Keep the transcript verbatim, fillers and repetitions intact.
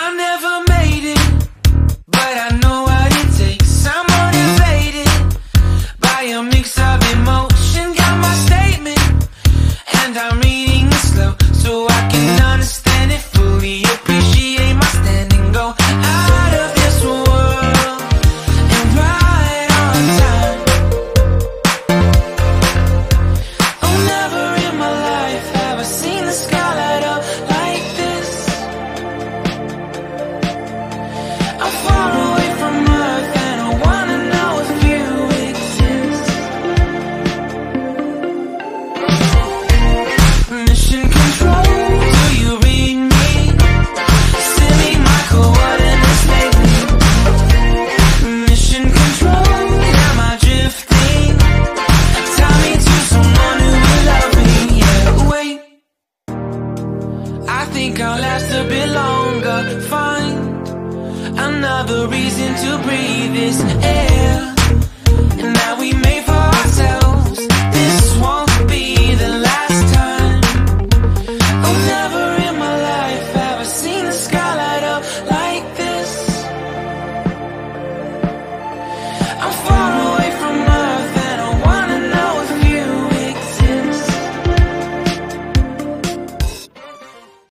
I never made it, but I know what it takes. I'm motivated by a mix of emotion. Got my statement, and I'm reading it slow so I can understand it fully. Appreciate my stand and go out of this world and right on time. Oh, never in my life have I seen the sky light up like this. I'm far away from Earth and I wanna know if you exist. Mission control, do you read me? Send me my coordinates lately. Mission control, am I drifting? Tie me to someone who will love me. Yeah, wait, I think I'll last a bit longer. Find another reason to breathe this air.